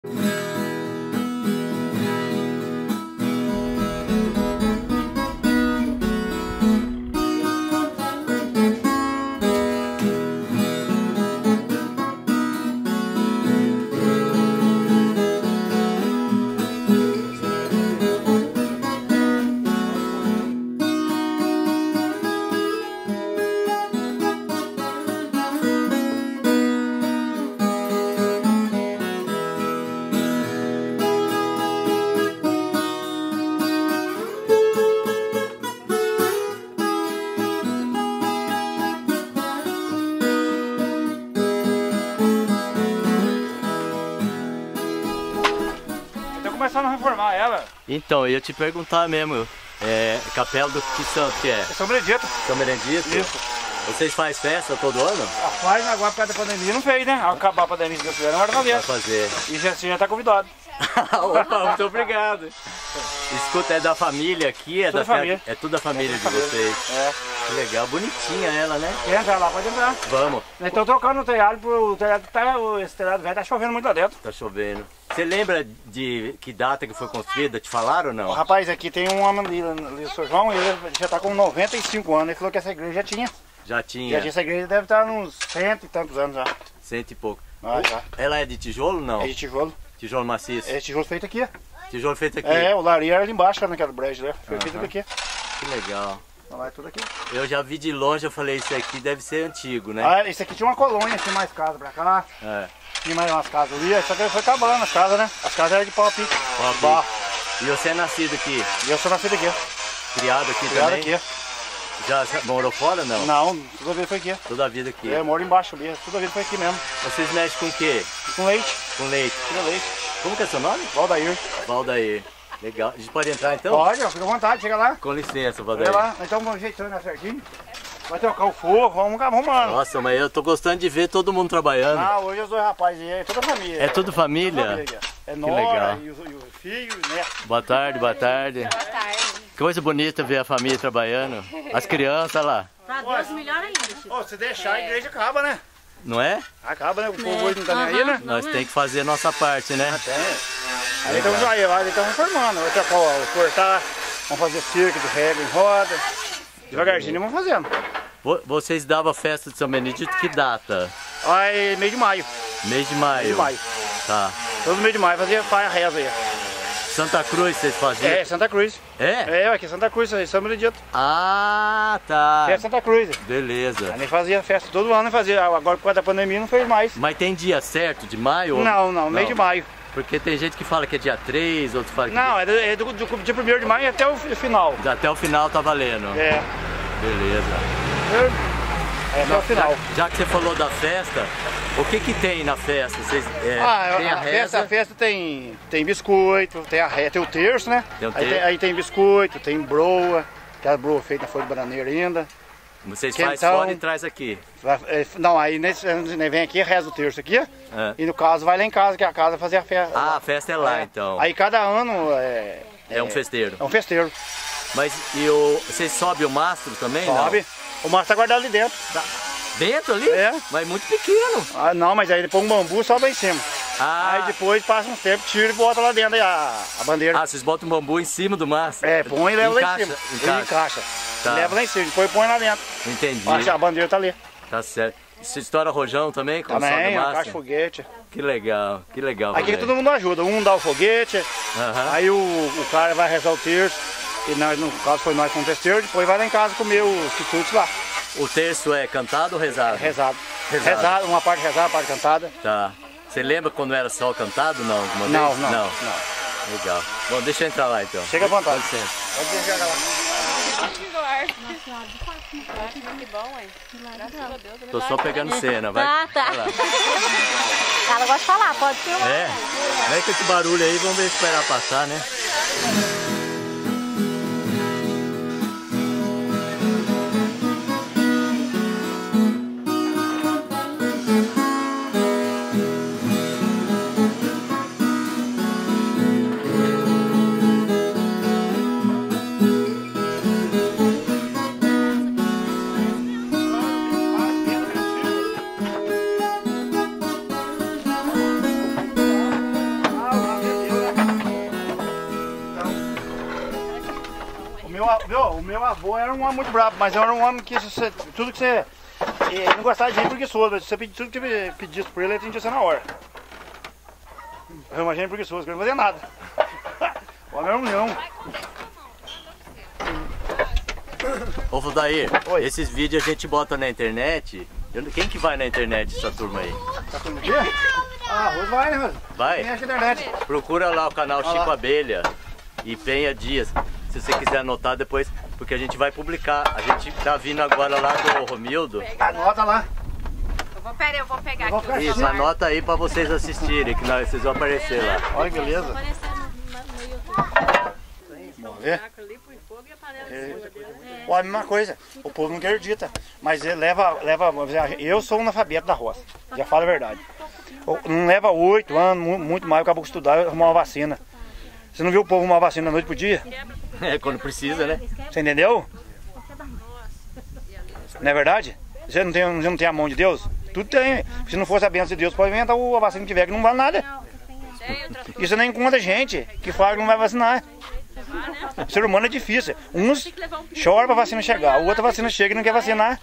Começando a reformar ela. Então, eu ia te perguntar mesmo, capela do que santo que é? São Benedito. São Benedito? Isso. Vocês fazem festa todo ano? Faz, agora por causa da pandemia não fez, né? Ao acabar a pandemia que fizeram, agora fazer. Vai fazer. E já tá convidado. Opa, muito obrigado. Escuta, é da família aqui? É tudo da família. É tudo da família de vocês. É. Que legal, bonitinha ela, né? Quer entrar lá, pode entrar. Vamos. Nós estamos trocando o telhado, esse telhado velho tá chovendo muito lá dentro. Tá chovendo. Você lembra de que data que foi construída? Te falaram ou não? Rapaz, aqui tem um homem ali, o Sr. João, ele já tá com 95 anos, ele falou que essa igreja já tinha. Já tinha? E essa igreja deve estar uns 100 e tantos anos já. 100 e pouco. Já. Ela é de tijolo ou não? É de tijolo. Tijolo maciço? É tijolo feito aqui, ó. Tijolo feito aqui? É, o lari era ali embaixo, naquela brecha, né? Foi feito aqui. Que legal. Então é tudo aqui. Eu já vi de longe, eu falei, isso aqui deve ser antigo, né? Ah, esse aqui tinha uma colônia, tinha mais casa pra cá. É. Tinha mais umas casas ali, só que foi acabando as casas, né? As casas eram de pau a pique. Pau a pique. E você é nascido aqui? E eu sou nascido aqui. Criado aqui Criado também? aqui. Já morou fora, não? Não, toda a vida foi aqui. Toda a vida aqui? É, eu moro embaixo ali, toda a vida foi aqui mesmo. Vocês mexem com o quê? Com leite. Com leite? Tira leite. Como que é seu nome? Valdair. Valdair. Legal. A gente pode entrar então? Pode, fica à vontade, chega lá. Com licença, Valdair. Chega lá, então vamos ajeitando certinho. Vai trocar o fogo, vamos arrumando. Nossa, mas eu tô gostando de ver todo mundo trabalhando. Ah, hoje os dois rapazes aí, é toda a família. É tudo família? Toda a família. É que nora, legal. E o filho, o neto. Boa tarde, boa tarde. Boa tarde. Que coisa bonita ver a família trabalhando. As crianças lá. Pra Deus, melhor ainda, Chico. Se deixar, a igreja acaba, né? Não é? Acaba, né? O povo hoje não tá nem aí, né? Nós tem que fazer a nossa parte, né? Aí estamos aí, estamos reformando. Vai trocar o cortar, vamos fazer cerca de régua em roda. Devagarzinho vamos fazendo. Vocês davam festa de São Benedito que data? Aí, mês de maio. Mês de maio? Mês de maio. Tá. Todo mês de maio fazia a reza aí. Santa Cruz vocês faziam? É, Santa Cruz. É? Aqui é Santa Cruz, São Benedito. Ah, tá. É Santa Cruz. Beleza. A gente fazia festa todo ano, fazia. Agora por causa da pandemia não fez mais. Mas tem dia certo de maio? Não, mês de maio. Porque tem gente que fala que é dia 3, outros falam que... Não, é do dia 1º de maio até o final. Até o final tá valendo. É. Beleza. Até o final. Já que você falou da festa, o que tem na festa? Vocês, tem a reza? A festa tem biscoito, tem o terço, né? Tem o terço. Aí tem biscoito, tem broa, aquela broa feita na folha de bananeira ainda. Vocês fazem fora e traz aqui? Não, aí vem aqui, reza o terço aqui, e no caso vai lá em casa, que a casa fazer a festa. Ah, a festa é lá então. Aí cada ano é um festeiro. É um festeiro. Mas vocês sobem o mastro também? Sobe. Não? O mastro tá guardado ali dentro. Dentro ali? É. Mas muito pequeno. Ah, não, mas aí depois um bambu sobe em cima. Ah. Aí depois passa um tempo, tira e bota lá dentro aí a bandeira. Ah, vocês botam um bambu em cima do mastro? É, põe e leva lá em cima. Encaixa. Tá. Leva lá em cima, depois põe lá dentro. Entendi. A bandeira tá ali. Tá certo. Você estoura rojão também? Também, a caixa de foguete. Que legal, que legal. Aqui todo mundo ajuda, um dá o foguete, aí o cara vai rezar o terço, e nós, no caso foi nós com o festeiro, depois vai lá em casa comer os quitutes lá. O terço é cantado ou rezado? Rezado. Rezado, uma parte rezada, uma parte cantada. Tá. Você lembra quando era só cantado, não? Não. Legal. Bom, deixa eu entrar lá então. Chega à vontade. Com licença. Pode chegar lá. Que bom, hein? Graças a Deus. Tô só pegando cena, vai. Tá. Vai lá. Ela gosta de falar, pode filmar. Vem com esse barulho aí, vamos ver esperar passar, né? o meu avô era um homem muito bravo, mas era um homem que tudo que você... Ele não gostava de gente preguiçoso, mas se você pedir tudo que pedisse por ele, ele atendia você na hora. Eu imagino preguiçoso, que ele não fazia nada. O homem era um leão. Ô Valdair, esses vídeos a gente bota na internet. Quem que vai na internet, essa turma aí? Tá todo dia? Ah, Rose vai, né, Rose? Vai? Quem acha internet? Procura lá o canal Chico Abelha e Penha Dias. Se você quiser anotar depois, porque a gente vai publicar. A gente tá vindo agora lá do Romildo. Anota lá. Pera, eu vou pegar aqui. Isso, anota aí pra vocês assistirem, que vocês vão aparecer lá. Olha que beleza. Vamos ver. Olha, a mesma coisa, o povo não acredita, mas ele leva, eu sou um analfabeto da roça, já falo a verdade. Não leva 8 anos, muito mais, acabou de estudar e arrumar uma vacina. Você não viu o povo arrumar vacina da noite pro dia? É, quando precisa, né? Você entendeu? Não é verdade? Você não tem a mão de Deus? Tudo tem. Se não fosse a bênção de Deus, pode inventar a vacina que tiver, que não vale nada. Isso nem conta gente que fala que não vai vacinar. O ser humano é difícil. Uns choram pra vacina chegar, o outro vacina chega e não quer vacinar.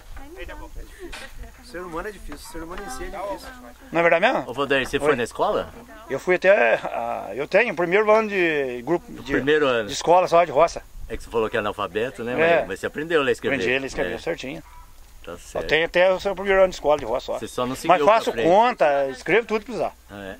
O ser humano é difícil, o ser humano em si é difícil. Não é verdade mesmo? Ô Valdair, você foi na escola? Eu fui até... eu tenho o primeiro ano de grupo de escola só de roça. É que você falou que é analfabeto, né? É. Mas você aprendeu a ler e escrever. Aprendi a ler e escrever certinho. Tá Eu certo. tenho até o seu primeiro ano de escola de roça só. Você só não seguiu Mas faço pra frente. conta, escrevo tudo que precisar. É.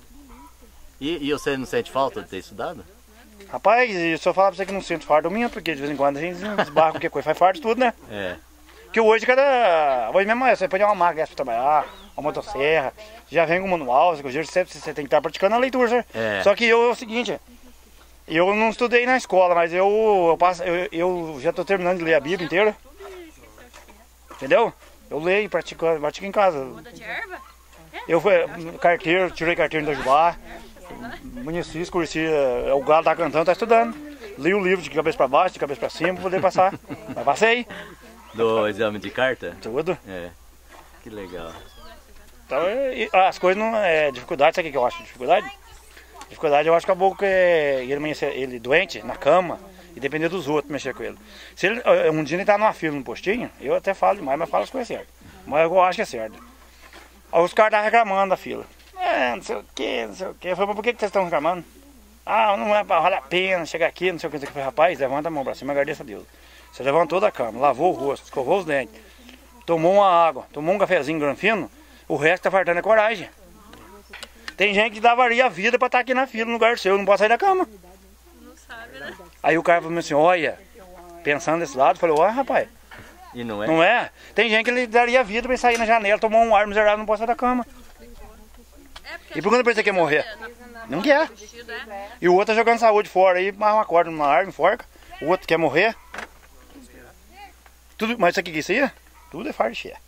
E você não sente falta de ter estudado? Rapaz, se eu falar pra você que não sinto fardo, eu minto, porque de vez em quando a gente desbarra qualquer coisa, faz fardo tudo, né? É. Porque hoje hoje mesmo você pode ir uma máquina pra trabalhar, uma motosserra, já vem com o manual, você tem que estar praticando a leitura, certo? É. Só que é o seguinte, eu não estudei na escola, mas eu já estou terminando de ler a Bíblia inteira. Entendeu? Eu leio e pratico em casa. Muda de erva? Eu fui carteiro, tirei carteiro da Jubá, município, cursi, o galo tá cantando, tá estudando. Li o livro de cabeça pra baixo, de cabeça pra cima, pra poder passar. Mas passei. Do exame de carta? Tudo. É. Que legal. Então, as coisas não é dificuldade, sabe o que eu acho de dificuldade? Dificuldade eu acho que a boca é ele doente, na cama, e depender dos outros mexer com ele. Se ele, um dia ele tá numa fila no postinho, eu até falo demais, mas falo as coisas certas. Mas eu acho que é certo. Aí os caras estavam reclamando da fila. Não sei o que, não sei o que. Eu falei, mas por que vocês estão reclamando? Ah, não vale a pena chegar aqui, não sei o que. Eu falei, rapaz, levanta a mão pra cima, agradeça a Deus. Você levantou da cama, lavou o rosto, escovou os dentes, tomou uma água, tomou um cafezinho granfino, o resto tá fartando a coragem. Tem gente que davaria a vida pra estar aqui na fila no lugar seu, não pode sair da cama. Não sabe, né? Aí o cara falou assim, olha, pensando desse lado, falei, olha rapaz, E não é? não é? Tem gente que ele daria a vida pra sair na janela, tomar um ar miserável, não pode sair da cama. E por que pensa que quer morrer? Não quer. E o outro tá jogando saúde fora aí, mais uma corda numa árvore, enforca. O outro quer morrer. Tudo, mas isso aqui que isso aí? Tudo é fardo de cheia.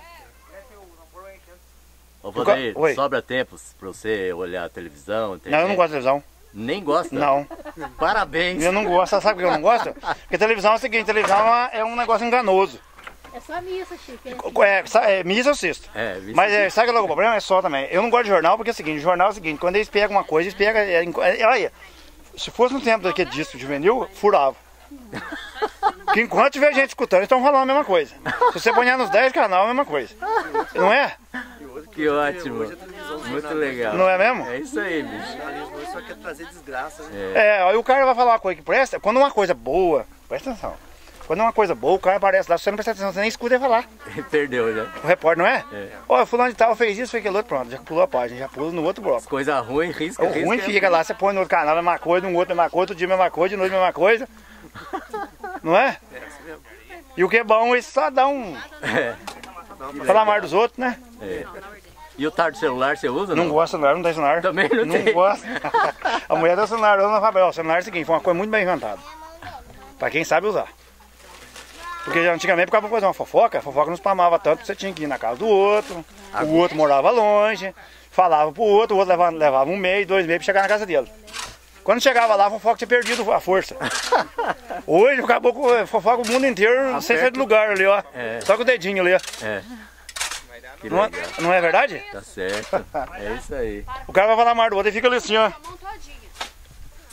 Ô Valdair, Oi. sobra tempo pra você olhar a televisão? Não, eu não gosto de televisão. Nem gosta? Não. Parabéns. Eu não gosto. Sabe por que eu não gosto? Porque televisão é o seguinte, televisão é um negócio enganoso. É só missa, Chico. É missa ou sexta. Mas sabe qual é o problema? É só também. Eu não gosto de jornal porque é o seguinte, jornal é o seguinte, quando eles pegam uma coisa, eles pegam... olha, se fosse no tempo daquele disco juvenil, furava. Porque enquanto tiver gente escutando, eles estão falando a mesma coisa. Se você ponhar nos 10 canais, é a mesma coisa. Não é? Que ótimo. Muito legal. Não é mesmo? É isso aí, bicho. O jornalismo só quer trazer desgraça. Aí o cara vai falar uma coisa que presta, quando uma coisa boa, presta atenção. Quando é uma coisa boa, o cara aparece lá, se você não prestar atenção, você nem escuta ele falar. Perdeu já. O repórter, não é? Ó, fulano de tal fez isso, fez aquilo outro, pronto, já pulou a página, já pula no outro bloco. Coisa ruim, risca, O ruim fica lá, você põe no outro canal a mesma coisa, no outro a mesma coisa, outro dia a mesma coisa, de noite a mesma coisa. Não é? E o que é bom, eles só dá um... falar mais dos outros, né? E o tar do celular você usa? Não gosto do celular, não tem celular. Também não tem. Não gosto. A mulher deu celular, eu não falei, o celular é o seguinte, foi uma coisa muito bem inventada. Pra quem sabe usar. Porque antigamente, pra fazer uma fofoca, a fofoca não spamava tanto, você tinha que ir na casa do outro, o outro morava longe, falava pro outro, o outro levava 1 mês, 2 meses pra chegar na casa dele. Quando chegava lá, a fofoca tinha perdido a força. Hoje o caboclo fofoca o mundo inteiro sem sair do lugar ali, ó. Só com o dedinho ali, ó. Que Não, legal. não é verdade? Tá certo. É isso aí. O cara vai falar mais do outro e fica ali assim, ó.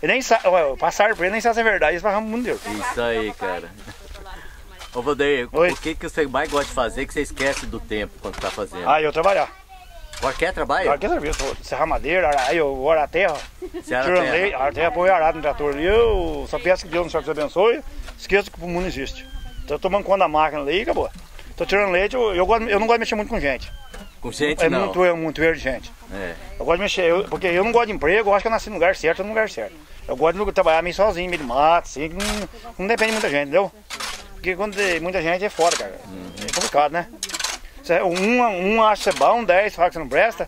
Ele nem sabe, passaram pra ele, nem sabe se é verdade, eles pagam muito dinheiro. Isso aí, cara. Ô, Valdeir, Oi. o que você mais gosta de fazer que você esquece do tempo quando tá fazendo? Aí eu trabalhar. Qualquer trabalho? Qualquer serviço, serrar madeira, aí eu oro a terra, Você era tirando terra. leite, a terra põe arado no trator ali, eu só peço que Deus nos abençoe, esqueço que o mundo existe. Tô tomando conta da máquina ali e acabou. Tô tirando leite, eu não gosto de mexer muito com gente. Com gente É não. muito erro de gente. É. Eu gosto de mexer, porque eu não gosto de emprego, eu acho que eu nasci no lugar certo, no lugar certo. Eu gosto de trabalhar meio sozinho, meio de mato, assim, que não depende de muita gente, entendeu? Porque quando tem muita gente é foda, cara. É complicado, né? Um acha que você é bom, 10 fala que você não presta.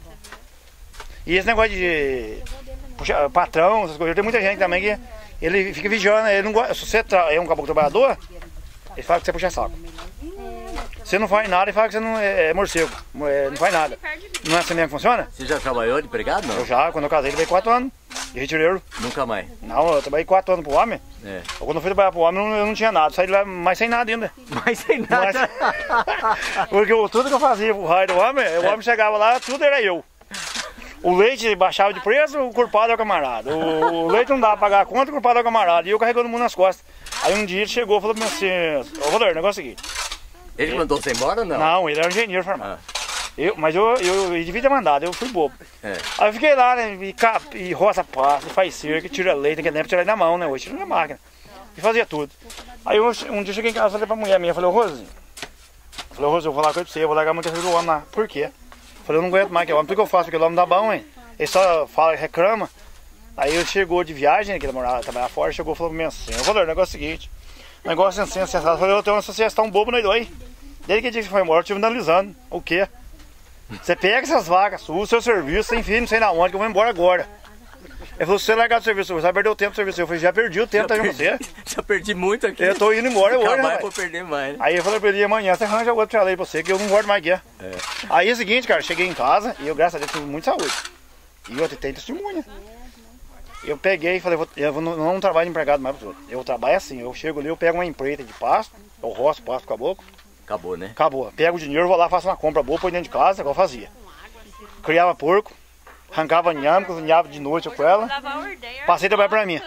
E esse negócio de puxar, patrão, essas coisas, tem muita gente também que ele fica vigiando, ele não gosta, se você é um caboclo trabalhador, ele fala que você puxa saco. Você não faz nada e fala que você não é morcego, não faz nada. Não é assim mesmo que funciona? Você já trabalhou de empregado, não? Eu já, quando eu casei, levei 4 anos de retireiro. Nunca mais. Não, eu trabalhei 4 anos pro homem. É. Quando eu fui trabalhar pro homem, eu não tinha nada, saí de lá, mas sem nada ainda. Mas sem nada. Porque tudo que eu fazia pro raio do homem, o homem chegava lá, tudo era eu. O leite baixava de preço, o culpado é o camarada. O leite não dava pra pagar a conta, o culpado é o camarada. E eu carregando o mundo nas costas. Aí um dia ele chegou e falou pra mim assim, ô Valdir, o negócio é o seguinte. Ele mandou você embora ou não? Não, ele era um engenheiro formado. Mas eu devia ter mandado, eu fui bobo. É. Aí eu fiquei lá, né, e roça pasta, faz cerca, tira leite, naquele tempo tirar na mão, né, hoje tira na máquina. E fazia tudo. Aí um dia eu cheguei em casa e falei pra mulher minha, falei, ô Rosinho, eu vou falar uma coisa pra você, eu vou largar muita coisa do homem lá. Por quê? Falei, eu não aguento mais que o homem, por que eu faço? Porque o homem dá bom, hein? Ele só fala, reclama. Aí ele chegou de viagem, que ele morava, trabalhava fora, chegou e falou pra mim assim, eu vou o negócio é o seguinte, negócio assim, eu falei, eu tenho uma sugestão bobo no dois. Desde que dia que você foi embora, eu estive analisando. O quê? Você pega essas vacas, o seu serviço, você enfia não sei na onde, que eu vou embora agora. Ele falou, se você largar do serviço, você vai perder o tempo do serviço. Eu falei, já perdi o tempo, tá com você? Já perdi muito aqui. Eu tô indo embora hoje, Acabar né? eu vou perder mais. Né? Aí eu falei pra ele, amanhã você arranja outro tralei pra você, que eu não guardo mais guia. É. Aí é o seguinte, cara, cheguei em casa e eu, graças a Deus, tive muita saúde. E eu tenho testemunha. Eu peguei e falei, eu não trabalho de empregado mais pros outros. Eu trabalho assim, eu chego ali, eu pego uma empreita de pasto, eu roço pasto pro caboclo. Acabou, né? Acabou. Pego o dinheiro, vou lá, faço uma compra boa, põe dentro de casa, igual eu fazia. Criava porco, arrancava nhame, cozinhava de noite com ela. Passei a trabalhar pra mim.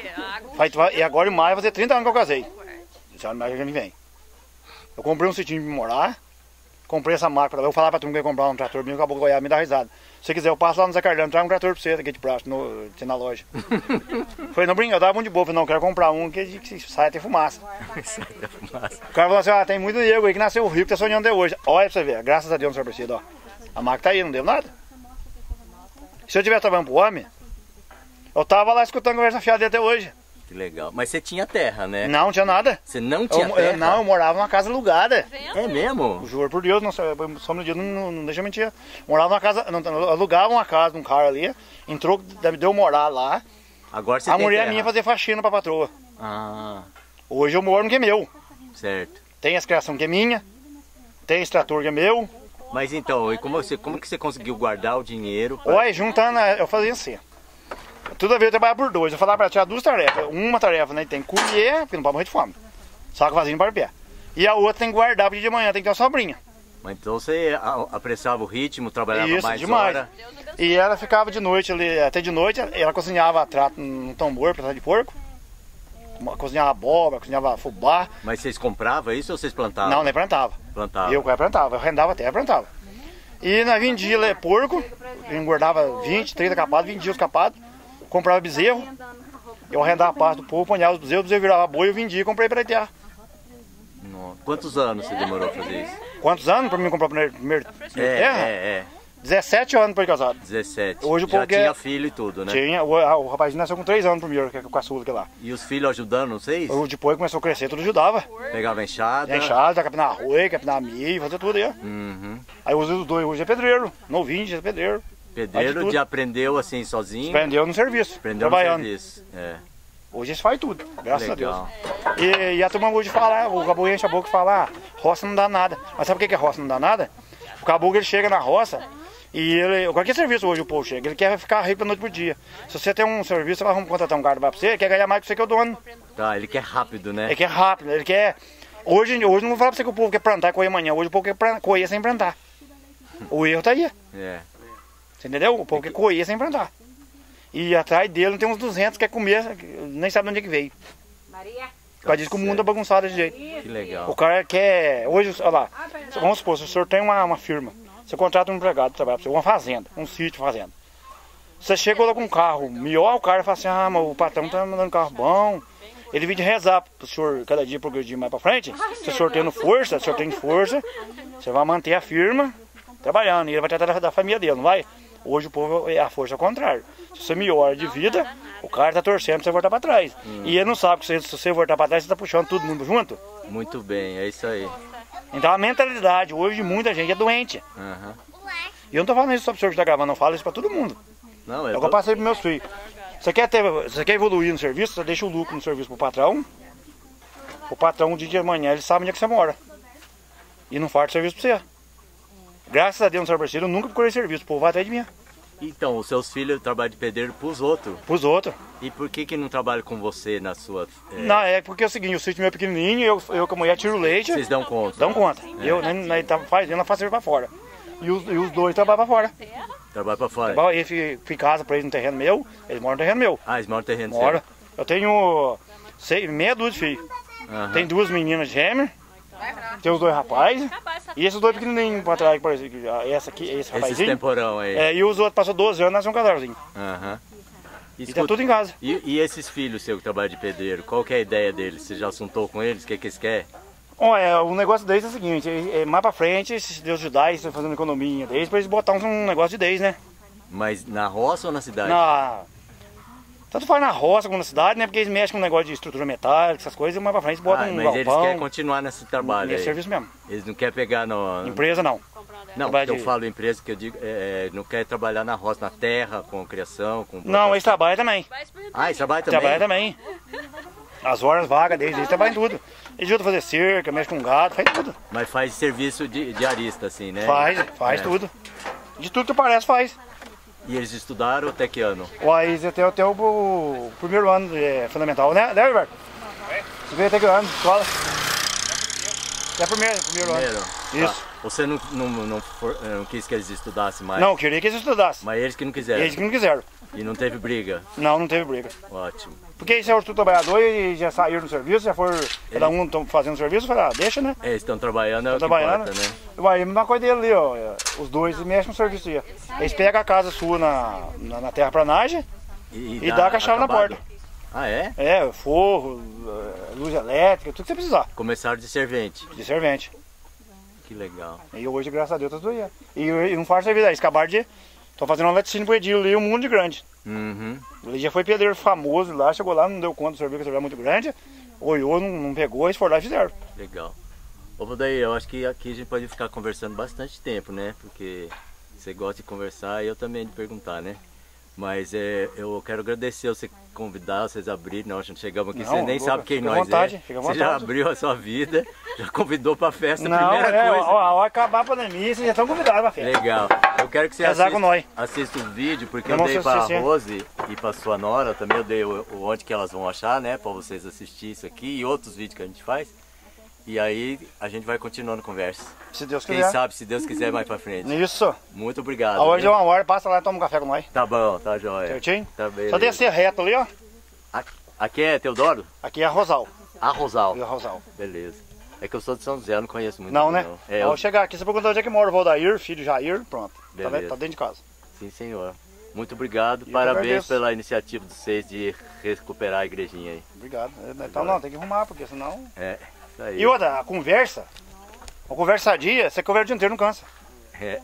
E agora em maio vai fazer 30 anos que eu casei. Esse ano mais que vem. Eu comprei um sitinho pra me morar, comprei essa máquina, eu vou falar pra tu que ia comprar um trator, meu caboclo Goiás me dá risada. Se você quiser, eu passo lá no Zé Carlão, trago um trator pra você aqui de prazo, na loja. Falei, não brinca, eu dava um de boa, falei, não, eu quero comprar um que sai até fumaça. O cara falou assim, tem muito nego aí que nasceu rico, tá sonhando até hoje. Olha pra você ver, graças a Deus, não precisa, ó. A máquina tá aí, não deu nada. Se eu tivesse trabalhando pro homem, eu tava lá escutando conversa fiada dele até hoje. Que legal. Mas você tinha terra, né? Não, tinha nada. Você não tinha terra? Não, eu morava numa casa alugada. É mesmo? Juro por Deus, só no dia não deixa eu mentir. Morava numa casa, alugava uma casa de um cara ali, entrou, deu morar lá. Agora você a tem mulher terra. minha fazia faxina pra patroa. Ah. Hoje eu moro no que é meu. Certo. Tem as criação que é minha, tem esse trator que é meu. Mas então, e como que você conseguiu guardar o dinheiro? Pra... Olha, juntando, eu fazia assim. Toda vez eu trabalhava por dois. Eu falava pra tirar duas tarefas. Uma tarefa, né, tem que colher, porque não pode morrer de fome. Saco vazio para o pé. E a outra tem que guardar, porque de manhã tem que ter uma sobrinha. Mas então você apreciava o ritmo, trabalhava Isso, mais demais. hora. E ela ficava de noite ali, até de noite, ela cozinhava trato no tambor, prato de porco. Cozinhava abóbora, cozinhava fubá. Mas vocês compravam isso ou vocês plantavam? Não, nem plantava. Plantava. Eu plantava, eu rendava até, plantava. E nós vendia porco, engordava 20, 30 capados, vendia os capados, comprava bezerro, eu arrendava a parte do povo, ponhava os bezerros, o bezerro virava boi, eu vendia e comprei para terra. Quantos anos você demorou a fazer isso? Quantos anos para mim comprar o primeiro terra? 17 anos depois de casado. 17. Hoje o já povo tinha filho e tudo, né? Tinha, o rapazinho nasceu com 3 anos primeiro, que é com a caçula que lá. E os filhos ajudando vocês? Depois começou a crescer, tudo ajudava. Pegava enxada? Enxada, capinar arroz, capinar milho, fazia tudo aí. Uhum. Aí os dois, hoje é pedreiro, novinho, já é pedreiro. Pedreiro já aprendeu assim sozinho? Aprendeu no serviço, aprendeu trabalhando. No serviço, é. Hoje eles fazem tudo, graças Legal. a Deus. E a turma hoje fala, o caboclo enche a boca e fala, roça não dá nada. Mas sabe por que roça não dá nada? O caboclo ele chega na roça e ele, qualquer serviço hoje o povo chega, ele quer ficar rico da noite por dia. Se você tem um serviço, você vai contratar um cara pra você, ele quer ganhar mais que você que é o dono. Tá, ele quer rápido, né? Ele quer rápido, ele quer... Hoje não vou falar pra você que o povo quer plantar e colher amanhã, hoje o povo quer colher sem plantar. O erro tá aí. É. Você entendeu? O povo quer colher sem plantar. E atrás dele tem uns 200 que quer comer, nem sabe de onde é que veio. Maria. Por causa disso que o mundo é bagunçado desse jeito. Que legal. O cara quer... Hoje, olha lá, vamos supor, se o senhor tem uma firma, você contrata um empregado para trabalhar para você, uma fazenda, um sítio, fazenda. Você chega lá com um carro melhor, o cara fala assim, ah, mas o patrão tá mandando um carro bom. Ele vem de rezar para o senhor cada dia progredir mais para frente. Se o senhor tendo força, se o senhor tem força, você vai manter a firma trabalhando. E ele vai tratar da família dele, não vai? Hoje o povo, a força é o contrário. Se você melhora de vida, o cara tá torcendo pra você voltar para trás. E ele não sabe que se você voltar para trás, você tá puxando todo mundo junto. Muito bem, é isso aí. Então a mentalidade hoje de muita gente é doente. Aham. E eu não tô falando isso só pro senhor que tá gravando, eu falo isso para todo mundo. Não, É o que eu passei pros meus filhos. Você quer evoluir no serviço, você deixa o lucro no serviço pro patrão. O patrão, de dia de manhã, ele sabe onde é que você mora. E não falta serviço pra você. Graças a Deus, no Sarbarceiro, eu nunca procurei serviço. O povo vai atrás de mim. Então, os seus filhos trabalham de pedreiro pros outros. Pros outros. E por que não trabalham com você na sua... Não, é porque é o seguinte, o sítio meu é pequenininho, eu com a mulher tiro leite. Vocês dão conta? Dão conta. Eu não faço serviço pra fora. E os dois trabalham pra fora. Trabalham pra fora? Ele fica em casa pra eles no terreno meu, eles moram no terreno meu. Ah, eles moram no terreno Mora. seu? Eu tenho meia dúzia de filhos. Aham. Tem 2 meninas gêmeas, tem os 2 rapazes, e esses 2 pequenininhos pra trás, por exemplo, esse Esses rapazinho. temporão aí. E os outros passam 12 anos, nascem um casalzinho. Aham. E tá tudo em casa. E esses filhos seus que trabalham de pedreiro, qual que é a ideia deles? Você já assuntou com eles? O que eles querem? Olha, o negócio deles é o seguinte, mais pra frente, se Deus ajudar, eles estão fazendo economia deles, pra eles botar um negócio de deles, né? Mas na roça ou na cidade? Tanto faz na roça como na cidade, né? Porque eles mexem com um negócio de estrutura metálica, essas coisas, e mais pra frente eles botam um mas galpão. eles querem continuar nesse trabalho Nesse aí. serviço mesmo. Eles não querem pegar no... Empresa não. Não, trabalho eu de- falo empresa que eu digo, não quer trabalhar na roça, na terra, com criação, com... Não, eles trabalham também. Ah, eles trabalham também? Trabalham também. As horas vagas deles, eles trabalham em tudo. Eles ajudam a fazer cerca, mexem com gado, faz tudo. Mas faz serviço de arista, assim, né? Faz É. tudo. De tudo que parece, faz. E eles estudaram até que ano? Eles até o primeiro ano fundamental, né, Alberto? Você veio até que ano, escola? Até primeiro ano. Primeiro? Isso. Tá. Você não quis que eles estudassem mais? Não, eu queria que eles estudassem. Mas eles que não quiseram? Eles que não quiseram. E não teve briga? Não teve briga. Ótimo. Porque eles são tudo trabalhadores e já saíram do serviço, já foram, cada um tão fazendo serviço, eu falei, deixa, né? Eles estão trabalhando, é o que Trabalhando. importa, né? Vai, a mesma coisa dele ali, ó. Os dois mexem no serviço aí. Eles pegam a casa sua na terraplanagem e dá a chave na acabado? porta. Ah, é? Forro, luz elétrica, tudo que você precisar. Começaram de servente. De servente. Que legal. E hoje, graças a Deus, tá tudo aí. E não faz serviço aí. Eles acabaram de... Estão fazendo um laticínio pro Edil ali, um mundo de grande. Uhum. Ele já foi pedreiro famoso lá, chegou lá, não deu conta do serviço, que o serviço era muito grande. Olhou, não pegou, eles foram lá e fizeram. Legal. Ô, Valdair, eu acho que aqui a gente pode ficar conversando bastante tempo, né? Porque você gosta de conversar e eu também de perguntar, né? Mas eu quero agradecer você convidar, vocês abrirem. Nós chegamos aqui, Não, você nem sabe quem fica à nós vontade, é. fica à Você já vontade. abriu a sua vida, já convidou pra festa, Não, primeira coisa. Ao acabar a pandemia, vocês já estão convidados pra festa. Legal. Eu quero que você Casar com nós. assista o vídeo, porque Eu eu não dei sei pra assistir. Rose e pra sua nora, também eu dei onde que elas vão achar, né? Pra vocês assistirem isso aqui e outros vídeos que a gente faz. E aí a gente vai continuando a conversa. Se Deus Quem quiser. sabe, se Deus quiser, mais pra frente. Isso. Muito obrigado. A hoje é viu? uma hora, passa lá e toma um café com nós. Tá bom, tá jóia. Certinho? Tá bem. Só descer reto ali, ó. Aqui é Teodoro? Aqui é a Rosal. A Rosal. A Rosal. Beleza. É que eu sou de São José, eu não conheço muito. Não, né? É, Ao chegar aqui, você pergunta onde é que mora o Valdair, filho de Jair, pronto. Beleza. Tá dentro de casa. Sim, senhor. Muito obrigado. Eu Parabéns agradeço. pela iniciativa de vocês de recuperar a igrejinha aí. Obrigado. Então não, tem que arrumar, porque senão... É, isso aí. E outra, a conversa, uma conversa sadia, você conversa o dia inteiro, não cansa, É,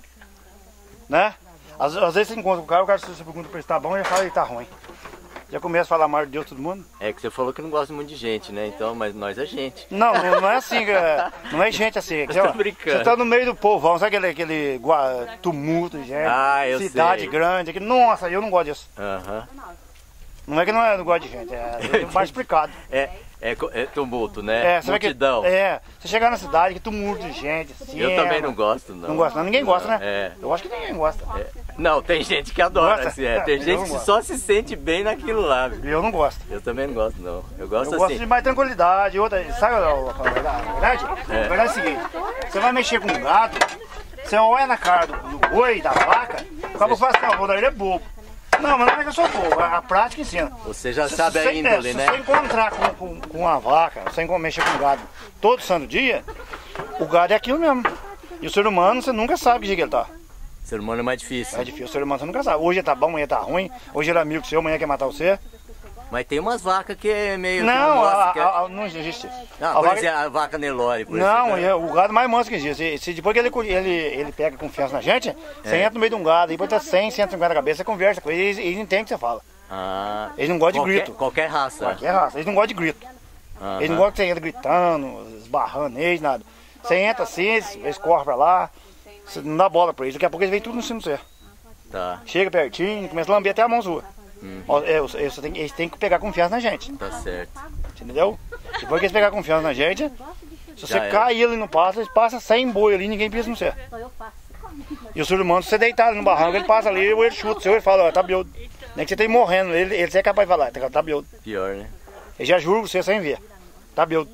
né? Às vezes você encontra com o cara se você pergunta pra ele se tá bom, já fala que tá ruim. Já começa a falar mal de Deus todo mundo. é que você falou que não gosta muito de gente, né? Então, mas nós é gente. Não é assim, não é gente assim. Eu tô brincando. Você tá no meio do povão, sabe aquele tumulto de gente, Ah, eu cidade sei. grande, nossa, eu não gosto disso. Aham. Não é que não gosto de gente, é mais explicado. É tumulto, né? Você vai que, Multidão. você chegar na cidade, que tumulto de gente, assim. Eu também não gosto, não. Não gosta, não. Ninguém gosta, né? É. Eu acho que ninguém gosta. Não, tem gente que adora, Gosta? assim, Tem Eu gente não que gosto. só se sente bem naquilo lá. Viu? Eu não gosto. Eu também não gosto, não. Eu gosto Eu gosto assim. de mais tranquilidade. Outra, sabe a verdade? A verdade é o seguinte: você vai mexer com um gado, você olha na cara do boi, da vaca, o cabo fala assim: não, o Valdair é bobo. Não, mas não é que eu sou bobo, a prática ensina. Você já sabe a índole, né? Se você encontrar com uma vaca, você mexer com gado todo santo dia, o gado é aquilo mesmo. E o ser humano, você nunca sabe que dia que ele tá. O ser humano é mais difícil. É difícil, o ser humano você nunca sabe. Hoje ele tá bom, amanhã tá ruim. Hoje ele é amigo seu, amanhã quer matar você. Mas tem umas vacas que é meio... Não, que não, não existe. não, A por vaca... exemplo, a vaca Nelore, por Não, exemplo. o gado mais manso que existe. Se depois que ele pega confiança na gente, você entra no meio de um gado, depois tá 100, 150 cabeças, você conversa com eles, eles entendem o que você fala. Ah, Eles não gostam de grito. Qualquer raça. Qualquer raça, eles não gostam de grito. Eles não gostam que você entra gritando, esbarrando neles, nada. Você entra assim, eles correm pra lá, você não dá bola pra eles, daqui a pouco eles vêm tudo no cima de você. Tá. Chega pertinho, começa a lamber até a mão sua. Eles têm que pegar confiança na gente. Tá certo. Entendeu? Depois que eles pegar confiança na gente, se você Já cair ali no passo, eles passam sem boi ali, ninguém pisa no você. E o ser humano, se você deitar ali no barranco, ele passa ali, ou ele chuta o seu, ele fala, ó, tá biudo. Nem que você esteja morrendo, ele é capaz de falar, tá biudo. Pior, né? Eu já juro você sem ver. Tá biudo.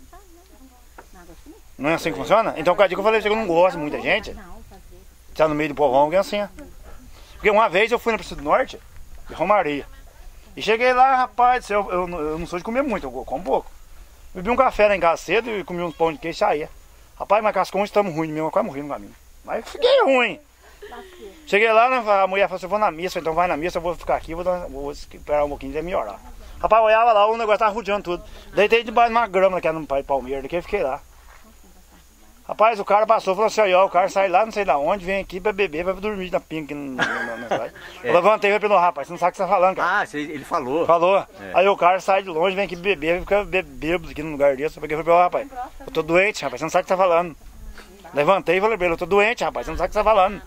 Não é assim que funciona? Então, cada dia que eu falei pra você que eu não gosto de muita gente, tá no meio do povão, que é assim, ó. Porque uma vez eu fui na Praça do Norte, de Romaria. E cheguei lá, rapaz, eu não sou de comer muito, eu como pouco. Bebi um café lá em casa cedo e comi uns pão de queijo e saía. Rapaz, mas cascão estamos ruins mesmo, eu quase morri no caminho. Mas fiquei ruim. Cheguei lá, a mulher falou assim, eu vou na missa, então vai na missa, eu vou ficar aqui, vou esperar um pouquinho até melhorar. Rapaz, eu olhava lá, o negócio tava rodeando tudo. Deitei debaixo de uma grama que era no Pai de Palmeira, daqui eu fiquei lá. Rapaz, o cara passou e falou assim, ó, o cara sai lá, não sei da onde, vem aqui pra beber, pra dormir na pinga aqui na cidade. Eu levantei e falei, não, rapaz, você não sabe o que você tá falando, cara. Ah, ele falou. Falou. É. Aí o cara sai de longe, vem aqui beber, fica bêbado aqui num lugar desse. Eu falei, ó, rapaz, eu tô doente, rapaz, você não sabe o que você tá falando. Levantei e falei pra ele, eu tô doente, rapaz, você não sabe o que você tá falando.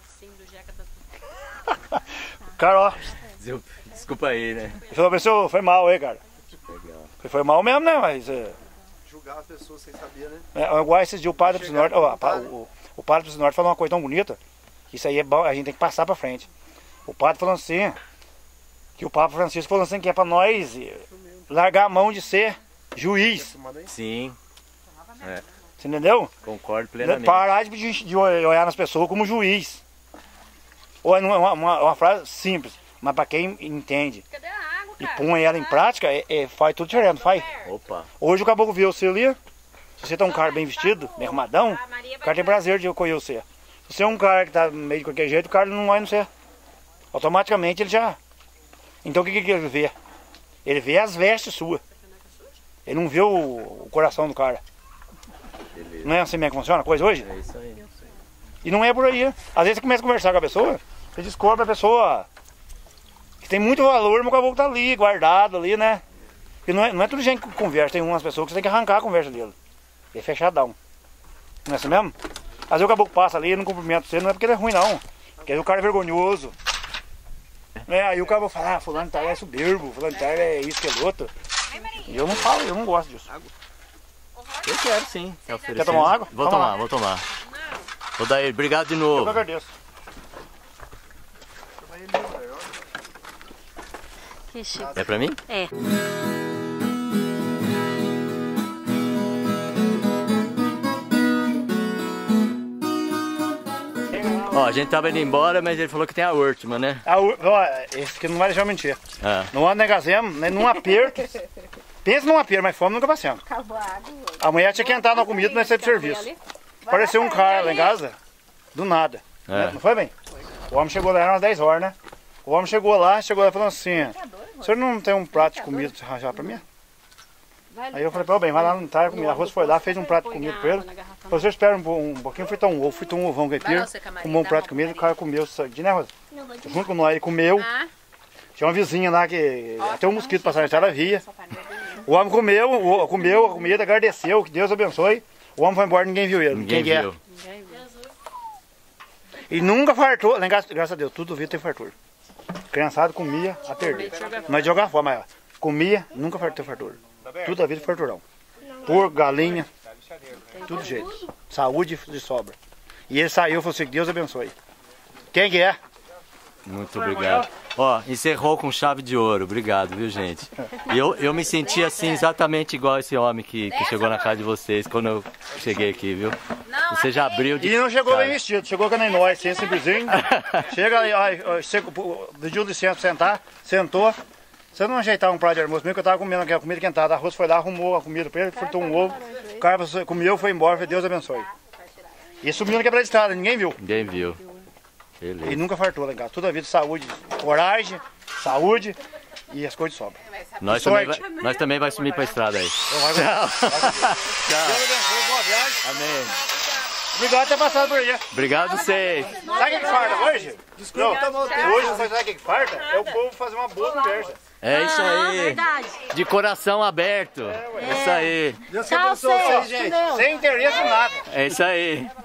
O cara, ó, Desculpa aí, né? ele falou, pessoal, foi mal aí, cara. Legal. Foi mal mesmo, né, mas... Julgar as pessoas sem saber, né? igual esses dias o padre do Norte, o padre do Norte falou uma coisa tão bonita, que isso aí é bom, a gente tem que passar pra frente. O padre falou assim, que o Papa Francisco falou assim, que é pra nós largar a mão de ser juiz. Sim. É, Você entendeu? concordo plenamente. Parar de olhar nas pessoas como juiz. Ou é uma frase simples, mas pra quem entende Cadê a água, e cara? põe ela em prática, faz tudo diferente, não faz? Opa. Hoje o caboclo vê você ali, se você tá um cara bem vestido, bem arrumadão, o cara tem prazer de acolher você. Se você é um cara que tá meio de qualquer jeito, o cara não vai no você. Automaticamente ele já... Então o que ele vê? Ele vê as vestes suas. Ele não vê o coração do cara. Beleza. Não é assim mesmo que funciona a coisa hoje? É isso aí. E não é por aí. Às vezes você começa a conversar com a pessoa, você descobre a pessoa que tem muito valor, mas o caboclo tá ali, guardado ali, né? Porque não é tudo gente que conversa, tem umas pessoas que você tem que arrancar a conversa dele. Ele é fechadão. Não é assim mesmo? Às vezes o caboclo passa ali, não cumprimenta você, não é porque ele é ruim não. Porque aí o cara é vergonhoso. Aí o caboclo fala, fulano de tal é soberbo, fulano de tal é isso, que é outro. E eu não falo, eu não gosto disso. Eu quero sim. Quer tomar uma água? Vou Toma tomar, lá. vou tomar. Vou dar ele. Obrigado de Eu novo. que agradeço. Que chique. É pra mim? É. Ó, a gente tava indo embora, mas ele falou que tem a última, né? Esse aqui não vai deixar eu mentir. Ah. No ano negazemos, né, num aperto. Pensa num aperto, mas fome nunca passamos. A mulher tinha que entrar na comida, nós saímos pro serviço. Apareceu um cara lá em casa, do nada. É. Não foi bem? O homem chegou lá, era umas 10 horas, né? O homem chegou lá e falou assim, o senhor não tem um prato de comida pra arranjar pra mim? Aí eu falei, pô, bem, vai lá no tá, comida. A Rosa foi lá, fez um prato de comida pra ele. Falou, você espera um pouquinho, fritou um ovão caipira, comeu um prato de comida, o cara comeu sangue, né, Rosa? Junto com nós, ele comeu. Tinha uma vizinha lá que até um mosquito passando na ela via. O homem comeu a comida, agradeceu, que Deus abençoe. O homem foi embora, ninguém viu ele. Ninguém Quem viu. E nunca fartou, né, graças a Deus, tudo vida tem fartura. Criançado comia a perder. Não é de jogar fora, mas comia, nunca teve fartura. Tudo a vida farturão. Porco, galinha, tudo jeito. Saúde de sobra. E ele saiu e falou assim, que Deus abençoe. Quem que é? Muito obrigado. Ó, encerrou com chave de ouro. Obrigado, viu, gente? E eu me senti assim exatamente igual esse homem que chegou na casa de vocês quando eu cheguei aqui, viu? Você já abriu de... E não chegou bem vestido, chegou que nem nós, assim, simplesinho. Chega aí, pediu licença pra sentar, sentou. Você não ajeitar um prato de almoço, mesmo que eu tava comendo aquela comida quentada, arroz foi lá, arrumou a comida pra ele, fritou um ovo, o cara comeu, foi embora, foi Deus abençoe. E subiu na quebrada de estrada, ninguém viu. Ninguém viu. Beleza. E nunca fartou lá em casa. Toda a vida, saúde, coragem, saúde e as coisas sobram. Nós também vai sumir pra estrada aí. Tchau. Tchau. Deus abençoe, boa viagem. Amém. Obrigado por ter passado por aí. Obrigado a vocês. Sabe o que farta hoje? Desculpa, hoje, sabe o que farta? É o povo fazer uma boa conversa. É isso aí. Verdade. De coração aberto. É isso aí. Deus que abençoe vocês, gente. Sem interesse em nada. É isso aí.